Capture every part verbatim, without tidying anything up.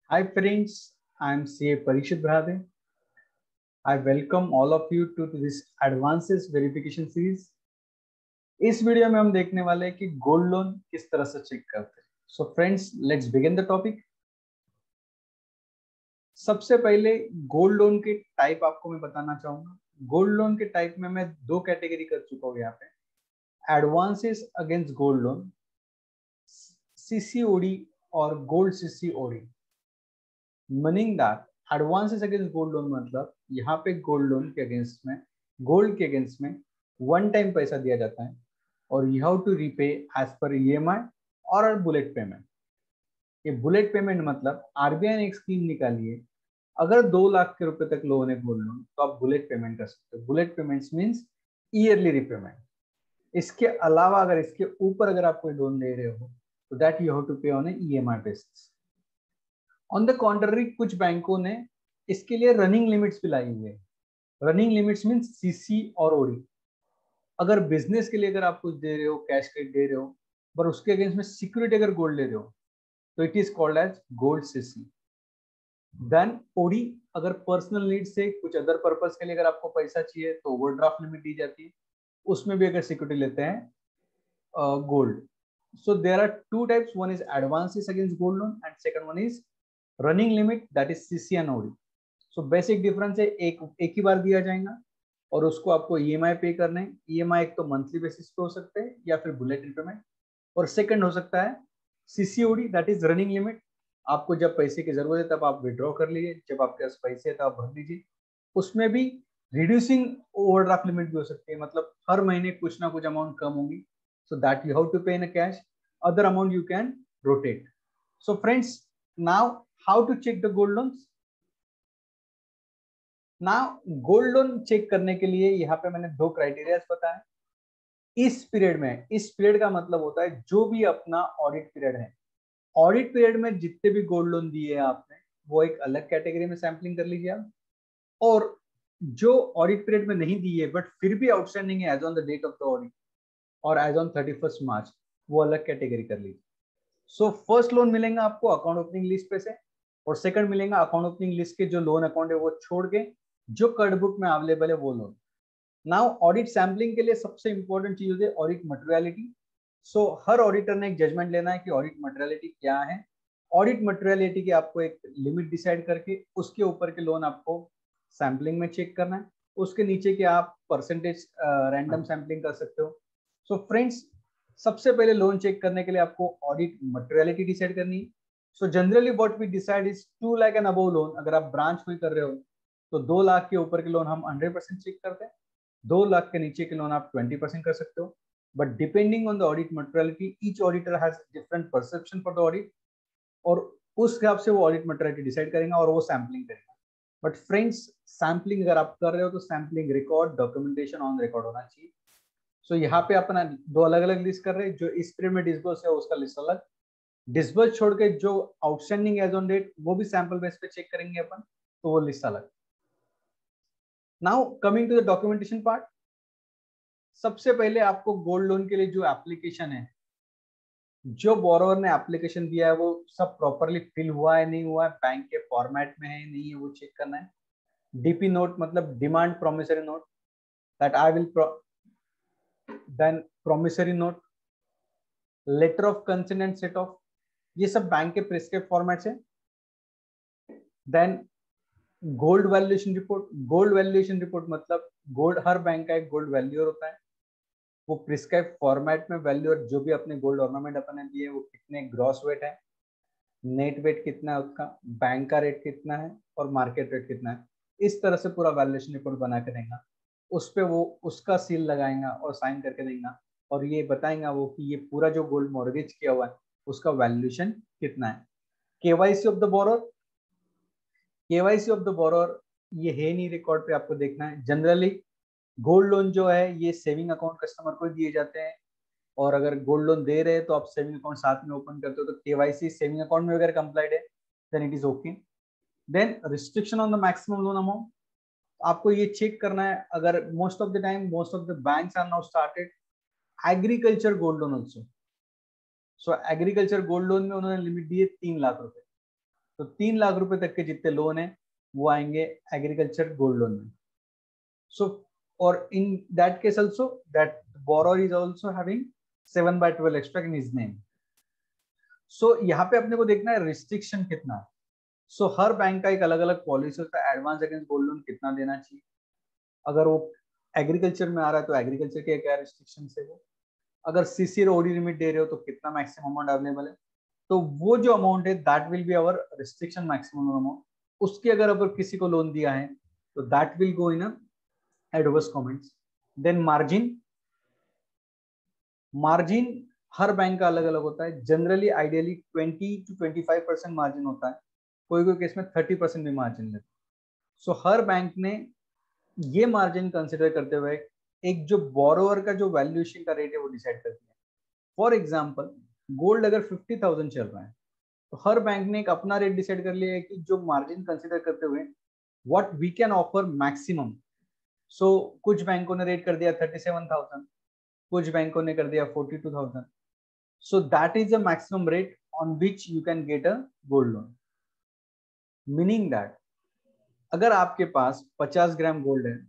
Hi friends, I am C A Parishit Bhade. I welcome all of you to this advances verification series. इस video में हम देखने वाले हैं कि गोल्ड लोन किस तरह से चेक करते हैं. So friends, let's begin the topic. सबसे पहले गोल्ड लोन के टाइप आपको मैं बताना चाहूंगा. गोल्ड लोन के टाइप में मैं दो कैटेगरी कर चुका हूँ यहाँ पे. Advances against gold loan, CCOD और gold CCOD. Meaning that advances against gold loan मतलब यहाँ पे गोल्ड लोन के अगेंस्ट में, गोल्ड के अगेंस्ट में वन टाइम पैसा दिया जाता है और you have to repay as per EMI और बुलेट पेमेंट. ये बुलेट पेमेंट मतलब आरबीआई ने एक स्कीम निकाली है. अगर दो लाख के रुपए तक लोन है गोल्ड लोन तो आप बुलेट पेमेंट कर सकते हो. Bullet payments means yearly repayment. इसके अलावा अगर इसके ऊपर अगर आप कोई लोन ले रहे हो तो that you have to pay on a EMI basis. On the contrary कुछ बैंकों ने इसके लिए रनिंग लिमिट्स भी लाई हुई है. रनिंग लिमिट्स मींस सीसी और ओडी. अगर बिजनेस के लिए अगर आप कुछ दे रहे हो, कैश क्रेडिट दे रहे हो, पर उसके अगेंस्ट में सिक्योरिटी अगर गोल्ड ले रहे हो तो it is called as gold CC. Then OD अगर पर्सनल नीड से कुछ अदर पर्पस के लिए अगर आपको पैसा चाहिए तो ओवरड्राफ्ट लिमिट दी जाती है. उसमें भी अगर सिक्योरिटी लेते हैं gold. So there are two types. One is advances against gold loan and second one is running limit, that is CC and OD. So basic difference है, एक एक ही बार दिया जाएगा और उसको आपको ईएमआई पे करना है. ईएमआई एक तो मंथली बेसिस पे हो सकते हैं या फिर बुलेट रिपेमेंट, और सेकंड हो सकता है CCOD, that is running limit. आपको जब पैसे की जरूरत है तब आप विड्रॉ कर लीजिए, जब आपके पास पैसे है तब आप भर लीजिए. उसमें भी रिड्यूसिंग ओवरड्राफ्ट लिमिट भी हो सकती है, मतलब हर महीने कुछ ना कुछ अमाउंट कम होगी. So that you have to pay in cash, other amount you can rotate. So friends, now how to check the gold loans. ना गोल्ड लोन चेक करने के लिए यहाँ पे मैंने दो क्राइटेरिया बताए. इस पीरियड में, इस पीरियड का मतलब होता है जो भी अपना ऑडिट पीरियड है. ऑडिट पीरियड में जितने भी गोल्ड लोन दिए हैं आपने वो एक अलग कैटेगरी में सैम्पलिंग कर लीजिए आप. और जो ऑडिट पीरियड में नहीं दिए बट फिर भी आउटस्टैंडिंग है as on the date of the audit और as on thirty first March, वो अलग कैटेगरी कर लीजिए. सो फर्स्ट लोन मिलेगा आपको अकाउंट ओपनिंग लिस्ट पे से, और सेकंड मिलेगा अकाउंट ओपनिंग लिस्ट के जो लोन अकाउंट है वो छोड़ के जो कर्ड बुक में अवेलेबल है वो लोन. नाउ ऑडिट सैम्पलिंग के लिए सबसे इंपॉर्टेंट चीज होती है ऑडिट मटेरियलिटी. सो हर ऑडिटर ने एक जजमेंट लेना है कि ऑडिट मटेरियलिटी क्या है. ऑडिट मटेरियलिटी की आपको एक लिमिट डिसाइड करके उसके ऊपर के लोन आपको सैम्पलिंग में चेक करना है. उसके नीचे के आप परसेंटेज रैंडम सैम्पलिंग कर सकते हो. सो so फ्रेंड्स, सबसे पहले लोन चेक करने के लिए आपको ऑडिट मटेरियलिटी डिसाइड करनी है. So generally what we decide is two lakh and above loan. अगर आप ब्रांच कोई कर रहे हो तो दो लाख के ऊपर के लोन हम हंड्रेड परसेंट चेक करते हैं. दो लाख के नीचे के लोन आप ट्वेंटी परसेंट कर सकते हो. But depending on the audit materiality, each auditor has different perception for the audit, और उस हिसाब से वो ऑडिट मटेरियलिटी डिसाइड करेगा और वो सैम्पलिंग करेगा. बट फ्रेंड्स, सैम्पलिंग अगर आप कर रहे हो तो sampling record, documentation on record होना चाहिए. सो so, यहाँ पे अपना दो अलग अलग लिस्ट कर रहे हैं. जो इस पीरियड में डिस्बर्स है उसका लिस्ट अलग. डिस्बर्स छोड़ के जो आउटस्टैंडिंग एज ऑन डेट वो भी सैंपल बेस पे चेक करेंगे अपन, तो वो लिस्ट अलग. Now coming to the documentation part. सबसे पहले आपको गोल्ड लोन के लिए जो एप्लीकेशन है, जो बोरोवर ने एप्लीकेशन दिया है वो सब प्रॉपरली फिल हुआ है नहीं हुआ है, बैंक के फॉर्मेट में है नहीं है, वो चेक करना है. डीपी नोट मतलब demand promissory note, that I will then promissory note, letter of consent and set off, ये सब बैंक के प्रिस्क्राइब फॉर्मेट है. Then gold valuation report. Gold valuation report मतलब गोल्ड, हर बैंक का एक गोल्ड वैल्यूअर होता है. वो प्रिस्क्राइब फॉर्मेट में वैल्यूअर जो भी अपने गोल्ड ऑर्नामेंट अपने दिए वो कितने ग्रॉस वेट है, नेट वेट कितना है उसका, बैंक का रेट कितना है और मार्केट रेट कितना है, इस तरह से पूरा वैल्यूएशन रिपोर्ट बना के देगा. उस पर वो उसका सील लगाएगा और साइन करके देगा और ये बताएगा वो कि ये पूरा जो गोल्ड मॉर्गेज किया हुआ है उसका वैल्यूएशन कितना है. KYC of the borrower. KYC of the borrower ये है नहीं रिकॉर्ड पे, आपको देखना है. जनरली गोल्ड लोन जो है ये सेविंग अकाउंट कस्टमर को दिए जाते हैं, और अगर गोल्ड लोन दे रहे हैं तो आप सेविंग अकाउंट साथ में ओपन करते हो तो केवाईसी सेविंग अकाउंट में अगर कंप्लाइड है then it is okay. Then restriction on the maximum loan amount. आपको ये चेक करना है. अगर most of the time most of the banks are now started agriculture gold loan also. So agriculture gold loan में उन्होंने limit दी है तीन लाख रुपए. तो तीन लाख रुपए तक के जितने लोन है वो आएंगे एग्रीकल्चर गोल्ड लोन में. सो और in that case also that borrower is also having seven by twelve extra in his name. So यहाँ पे अपने को देखना है रिस्ट्रिक्शन कितना है. सो so, हर बैंक का एक अलग अलग पॉलिसी होता है. एडवांस अगेंस्ट गोल्ड लोन कितना देना चाहिए, अगर वो एग्रीकल्चर में आ रहा है तो एग्रीकल्चर के क्या रिस्ट्रिक्शन है वो, अगर सीसी और ओडी लिमिट दे रहे हो तो कितना मैक्सिमम अमाउंट अवेलेबल है. तो वो जो अमाउंट है that will be our restriction maximum amount. उसके अगर अगर किसी को लोन दिया है तो that will go in adverse comments. Then margin. Margin हर बैंक का अलग अलग होता है. Generally ideally twenty to twenty five percent margin होता है, कोई कोई केस में थर्टी परसेंट भी मार्जिन लेते हैं. सो हर बैंक ने ये मार्जिन कंसिडर करते हुए एक जो बोरोवर का जो वैल्यूएशन का रेट है वो डिसाइड करती है. फॉर एग्जांपल गोल्ड अगर फिफ्टी थाउजेंड चल रहा है तो हर बैंक ने एक अपना रेट डिसाइड कर लिया है कि जो मार्जिन कंसिडर करते हुए what we can offer maximum. So कुछ बैंकों ने रेट कर दिया थर्टी सेवन थाउजेंड, कुछ बैंकों ने कर दिया forty two thousand. So that is a maximum rate on which you can get a gold loan. Meaning that अगर आपके पास पचास ग्राम गोल्ड है,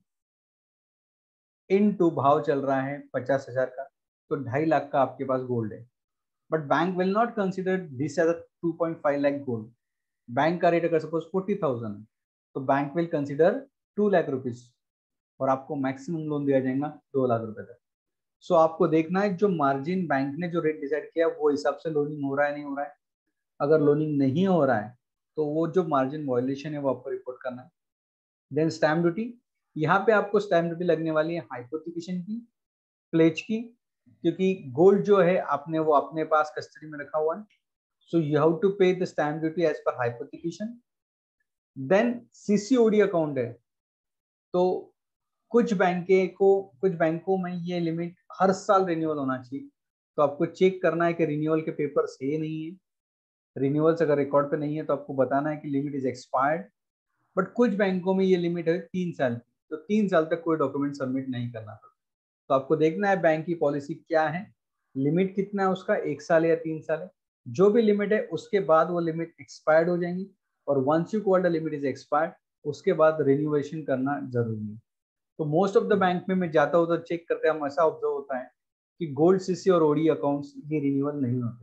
इन टू भाव चल रहा है पचास हजार का, तो ढाई लाख का आपके पास गोल्ड है. But bank will not consider this as a two point five lakh gold. Bank का रेट अगर सपोज फोर्टी थाउजेंड है तो bank will consider two lakh rupees और आपको मैक्सिमम लोन दिया जाएगा दो लाख रुपए तक. सो so, आपको देखना है जो मार्जिन बैंक ने जो रेट डिसाइड किया वो हिसाब से लोनिंग हो रहा है नहीं हो रहा है. अगर लोनिंग नहीं हो रहा है तो वो जो मार्जिन वायलेशन है वो आपको रिपोर्ट करना है. Then stamp duty. यहाँ पे आपको स्टैम्प ड्यूटी लगने वाली है हाइपोथिकेशन की, प्लेज की, क्योंकि गोल्ड जो है आपने वो अपने पास कस्टडी में रखा हुआ है. So you have to pay the stamp duty as per hypothecation. Then CCOD account है तो कुछ बैंके को कुछ बैंकों में ये लिमिट हर साल रिन्यूअल होना चाहिए. तो आपको चेक करना है कि रिन्यूअल के पेपर्स है नहीं है. रिन्यूअल्स अगर रिकॉर्ड पे नहीं है तो आपको बताना है कि लिमिट इज एक्सपायर्ड. बट कुछ बैंकों में ये लिमिट है तीन साल की, तो तीन साल तक कोई डॉक्यूमेंट सबमिट नहीं करना पड़ता. तो आपको देखना है बैंक की पॉलिसी क्या है, लिमिट कितना है उसका, एक साल या तीन साल है. जो भी लिमिट है उसके बाद वो लिमिट एक्सपायर्ड हो जाएंगी और once you called the limit is expired उसके बाद रिन्यूएशन करना जरूरी है. तो मोस्ट ऑफ द बैंक में मैं जाता हूँ तो चेक करते हैं, हम ऐसा ऑब्जर्व होता है कि गोल्ड सीसी और ओडी अकाउंट्स ये रिन्यूअल नहीं होते.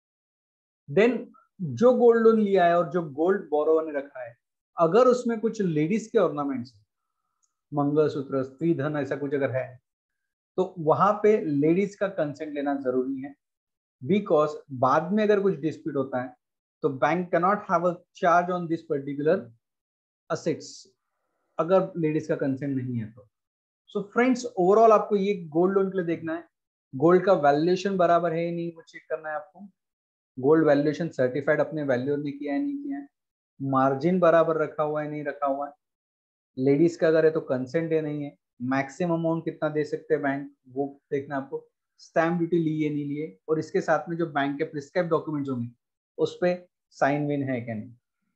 देन जो गोल्ड लोन लिया है और जो गोल्ड बोरोवर ने रखा है, अगर उसमें कुछ लेडीज के ऑर्नामेंट्स, मंगलसूत्र, स्त्री धन ऐसा कुछ अगर है तो वहां पे लेडीज का कंसेंट लेना जरूरी है. बिकॉज बाद में अगर कुछ डिस्प्यूट होता है तो bank can not have a charge on this particular assets अगर लेडीज का कंसेंट नहीं है तो. सो फ्रेंड्स ओवरऑल आपको ये गोल्ड लोन के लिए देखना है गोल्ड का वैल्यूएशन बराबर है नहीं वो चेक करना है आपको. गोल्ड वैल्यूएशन सर्टिफाइड अपने वैल्यूअर ने किया है नहीं किया है, मार्जिन बराबर रखा हुआ है नहीं रखा हुआ है, लेडीज का अगर है तो कंसेंट है नहीं है, मैक्सिमम अमाउंट कितना दे सकते हैं बैंक वो देखना आपको, स्टैम्प ड्यूटी लिए नहीं लिए, और इसके साथ में जो बैंक के प्रिस्क्राइब डॉक्यूमेंट्स होंगे उस पे साइन विन है क्या नहीं.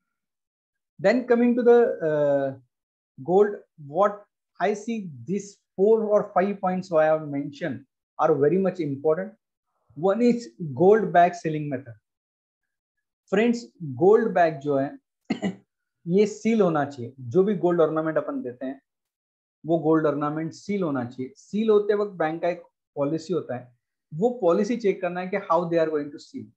Then coming to the gold, what I see this four और five points I have mention are very much important. One is gold bag sealing method. Friends gold bag जो है ये सील होना चाहिए. जो भी गोल्ड ऑर्नामेंट अपन देते हैं वो गोल्ड ऑर्नामेंट सील होना चाहिए. सील होते वक्त बैंक का एक पॉलिसी होता है, वो पॉलिसी चेक करना है कि how they are going to seal.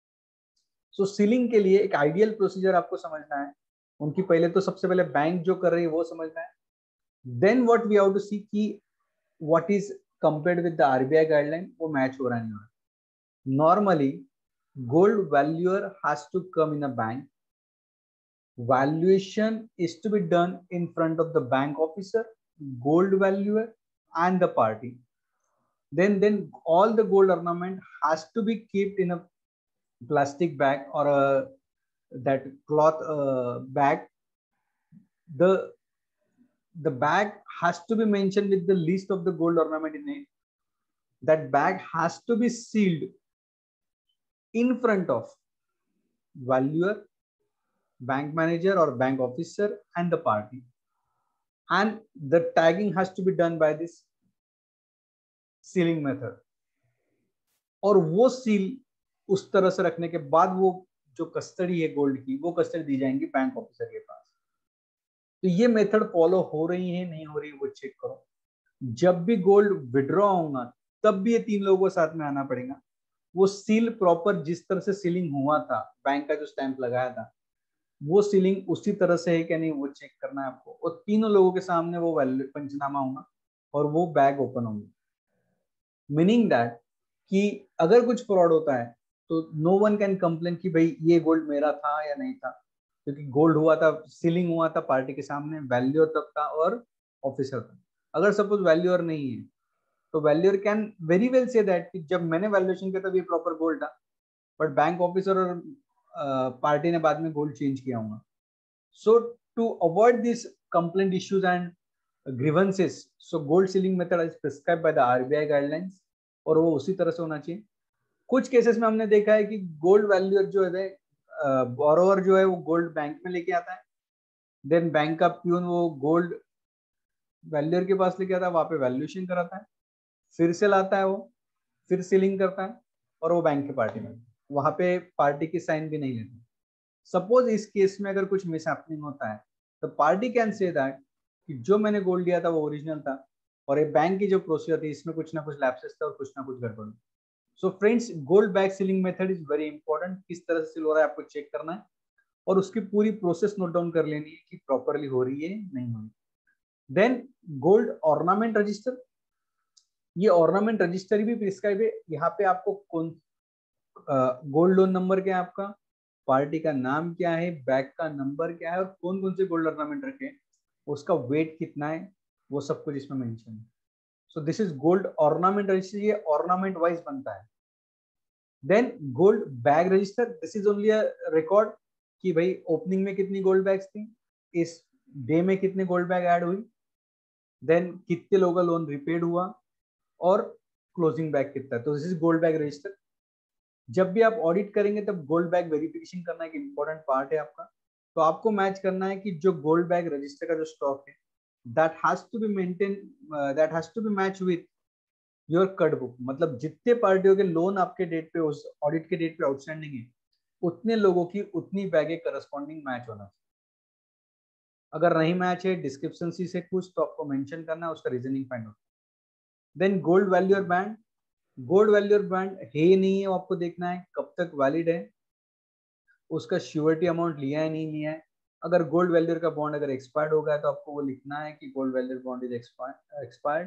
So sealing के लिए एक आइडियल प्रोसीजर आपको समझना है. उनकी पहले तो सबसे पहले बैंक जो कर रही है वो समझना है. Then what we have to see कि what is compared with the RBI guideline वो मैच हो रहा नहीं हो रहा. Normally gold valuer has to come in a bank. Valuation is to be done in front of the bank officer, gold valuer and the party. Then then all the gold ornament has to be kept in a plastic bag or a that cloth uh, bag. The the bag has to be mentioned with the list of the gold ornament in it. That bag has to be sealed in front of valuer, bank manager or bank officer and the party, and the tagging has to be done by this sealing method. और वो seal उस तरह से रखने के बाद वो जो कस्टडी है गोल्ड की वो कस्टडी दी जाएंगी बैंक ऑफिसर के पास। तो ये मेथड फॉलो हो रही है नहीं हो रही वो चेक करो। जब भी गोल्ड विड्रॉ होगा तब भी ये तीन लोगों को साथ में आना पड़ेगा। वो सील प्रॉपर जिस तरह से सीलिंग हुआ था, बैंक का जो स्टैंप लगाया था वो सीलिंग उसी तरह से है कि नहीं वो चेक करना है आपको। और तीनों लोगों के सामने वो वैल्यू पंचनामा होगा और वो बैग ओपन होंगे। मीनिंग दैट कि अगर कुछ फ्रॉड होता है तो नो वन कैन कंप्लेन कि भाई ये गोल्ड मेरा था या नहीं था, क्योंकि गोल्ड हुआ था, सीलिंग हुआ था पार्टी के सामने, वैल्यूअर तब था और ऑफिसर था। अगर सपोज वैल्यूअर नहीं है तो valuer can very well say that कि जब मैंने वैल्यूएशन किया तब ये प्रॉपर गोल्ड था, बट बैंक ऑफिसर और पार्टी ने बाद में गोल्ड चेंज किया होगा। So to avoid this complaint issues and grievances, so gold sealing method is prescribed by the R B I guidelines और वो उसी तरह से होना चाहिए। कुछ केसेस में हमने देखा है कि गोल्ड वैल्यूअर जो है, बोरोवर जो है वो गोल्ड बैंक में लेके आता है, देन बैंक का प्यून वो गोल्ड वैल्यूअर के पास लेके आता है, वहां पे वैल्यूएशन कराता है, फिर से लाता है वो, फिर सीलिंग करता है और वो बैंक के पार्टी में, वहां पे पार्टी की साइन भी नहीं लेते। सपोज इस केस में अगर कुछ मिसहैपनिंग होता है तो पार्टी कैन से दैट कि जो मैंने गोल्ड लिया था वो ओरिजिनल था और ये बैंक की जो प्रोसीजर थी इसमें कुछ ना कुछ लैप्सेस था और कुछ ना कुछ गड़बड़। So friends, gold bag sealing method is very important. किस तरह से सील हो रहा है आपको चेक करना है और उसकी पूरी प्रोसेस नोट डाउन कर लेनी है कि प्रॉपरली हो रही है नहीं हो रही। देन गोल्ड ऑर्नामेंट रजिस्टर, ये ऑर्नामेंट रजिस्टर भी प्रिस्क्राइब है। यहाँ पे आपको कौन गोल्ड लोन नंबर क्या है आपका, पार्टी का नाम क्या है, बैग का नंबर क्या है और कौन कौन से गोल्ड ऑर्नामेंट रखे, उसका वेट कितना है, वो सब कुछ इसमें मेंशन है। So this is gold ornament register, ये ऑर्नामेंट वाइज बनता है। Then gold bag register, this is only a record कि भाई ओपनिंग में कितनी गोल्ड बैग्स थी, इस डे में कितने गोल्ड बैग ऐड हुई, देन कितने लोगों का लोन रिपेड हुआ और क्लोजिंग बैग कितना। तो this is gold bag register. जब भी आप ऑडिट करेंगे तब गोल्ड बैग वेरिफिकेशन करना एक इंपॉर्टेंट पार्ट है आपका। तो आपको मैच करना है कि जो गोल्ड बैग रजिस्टर का जो स्टॉक है that has to be maintain, that has to be match with your cut book. मतलब जितने पार्टियों के लोन आपके डेट पे उस ऑडिट के डेट पे आउटस्टैंडिंग है उतने लोगों की उतनी बैगे करस्पॉन्डिंग मैच होना चाहिए। अगर नहीं मैच है डिस्क्रिप्शन सी से कुछ तो आपको मेंशन करना है, उसका reasoning find out. Then gold valuer band, gold valuer band है नहीं है वो आपको देखना है कब तक वैलिड है, उसका श्योरिटी अमाउंट लिया है नहीं लिया है। अगर गोल्ड वैल्यूअर का बॉन्ड अगर एक्सपायर्ड हो गया तो आपको वो लिखना है कि gold valuer bond is expired.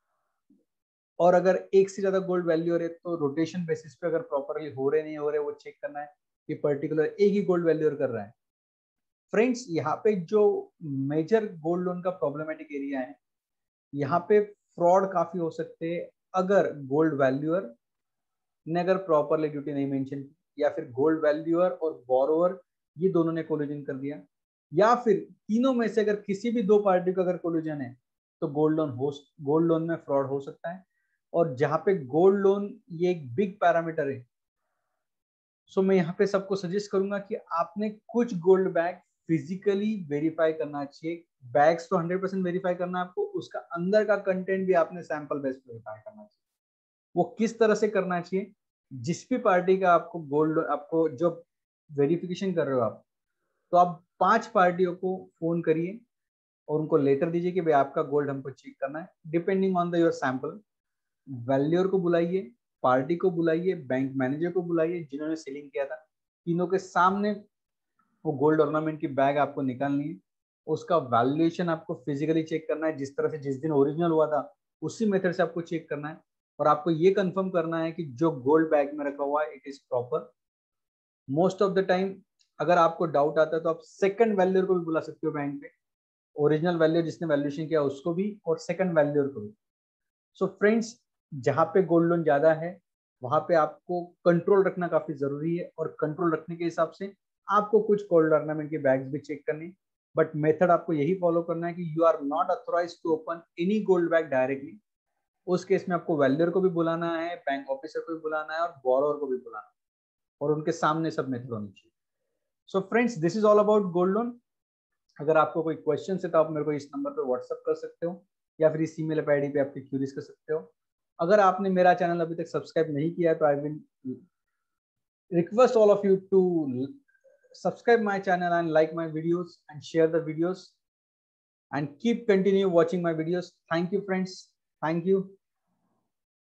और अगर एक से ज्यादा गोल्ड वैल्यूअर है तो रोटेशन बेसिस पे अगर प्रॉपरली हो रहे नहीं हो रहे वो चेक करना है कि पर्टिकुलर एक ही गोल्ड वैल्यूअर कर रहा है। फ्रेंड्स, यहाँ पे जो मेजर गोल्ड लोन का प्रॉब्लमेटिक एरिया है, यहाँ पे फ्रॉड काफी हो सकते हैं अगर गोल्ड वैल्यूअर ने अगर प्रॉपरली ड्यूटी नहीं मेंशन की, या फिर गोल्ड वैल्यूअर और बोरोवर ये दोनों ने कोलिजन कर दिया, या फिर तीनों में से अगर किसी भी दो पार्टी का अगर कोलिजन है तो गोल्ड लोन हो गोल्ड लोन में फ्रॉड हो सकता है। और जहां पे गोल्ड लोन ये एक बिग पैरामीटर है, सो मैं यहाँ पे सबको सजेस्ट करूंगा कि आपने कुछ गोल्ड बैग फिजिकली वेरीफाई करना चाहिए। बैग्स तो हंड्रेड परसेंट वेरीफाई करना है आपको, उसका अंदर का कंटेंट भी आपने सैंपल बेस वेरीफाई करना चाहिए। वो किस तरह से करना चाहिए, जिस भी पार्टी का आपको गोल्ड आपको जो वेरिफिकेशन कर रहे हो आप, तो आप पांच पार्टियों को फोन करिए और उनको लेटर दीजिए कि भाई आपका गोल्ड हमको चेक करना है, depending on the your sample. Valuer को बुलाइए, पार्टी को बुलाइए, बैंक मैनेजर को बुलाइए जिन्होंने सेलिंग किया था, तीनों के सामने वो गोल्ड ऑर्नामेंट की बैग आपको निकालनी है। उसका वैल्यूएशन आपको फिजिकली चेक करना है, जिस तरह से जिस दिन ओरिजिनल हुआ था उसी मेथड से आपको चेक करना है। और आपको ये कंफर्म करना है कि जो गोल्ड बैग में रखा हुआ है it is proper. Most of the time अगर आपको डाउट आता है तो आप सेकंड वैल्यूअर को भी बुला सकते हो बैंक पे, ओरिजिनल वैल्यूअर जिसने वैल्यूएशन किया उसको भी और सेकंड वैल्यूअर को भी। सो फ्रेंड्स, जहाँ पे गोल्ड लोन ज्यादा है वहां पे आपको कंट्रोल रखना काफी जरूरी है, और कंट्रोल रखने के हिसाब से आपको कुछ गोल्ड ऑर्नामेंट के बैग्स भी चेक करने, बट मेथड आपको यही फॉलो करना है कि you are not authorize to open any gold bag directly. उस केस में आपको वैल्यूअर को भी बुलाना है, बैंक ऑफिसर को भी बुलाना है और बोरोवर को भी बुलाना है, और उनके सामने सब मेथड होनी चाहिए। So friends, this is all about gold loan. अगर आपको कोई क्वेश्चन है तो आप मेरे को इस नंबर पर व्हाट्सअप कर सकते हो या फिर इस ईमेल पे आईडी पे आपकी क्यूरीज कर सकते हो। अगर आपने मेरा चैनल अभी तक सब्सक्राइब नहीं किया तो I will request all of you to subscribe my channel and like my videos and share the videos and keep continue watching my videos. Thank you friends. Thank you.